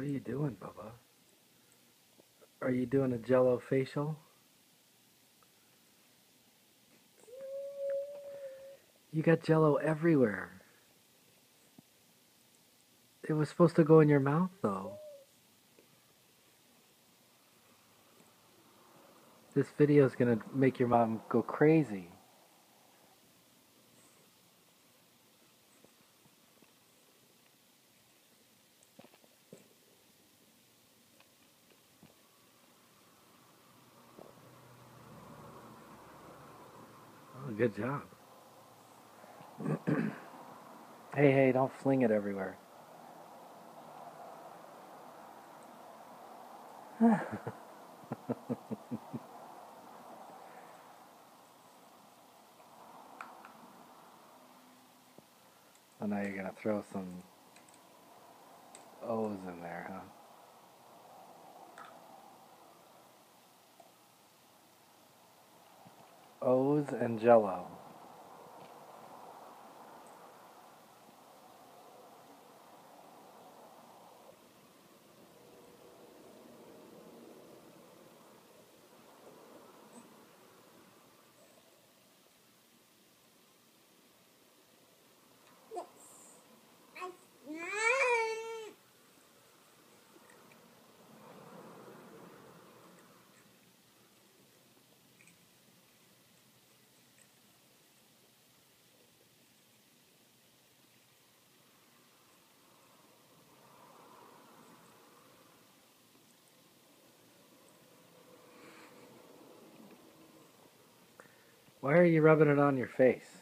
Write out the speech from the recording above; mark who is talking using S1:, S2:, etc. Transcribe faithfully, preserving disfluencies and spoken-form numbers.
S1: What are you doing, Bubba? Are you doing a Jello facial? You got Jello everywhere. It was supposed to go in your mouth, though. This video is gonna make your mom go crazy. Oh, good job. Hey, hey, don't fling it everywhere. So now you're gonna throw some O's in there, huh? O's and Jello. Why are you rubbing it on your face?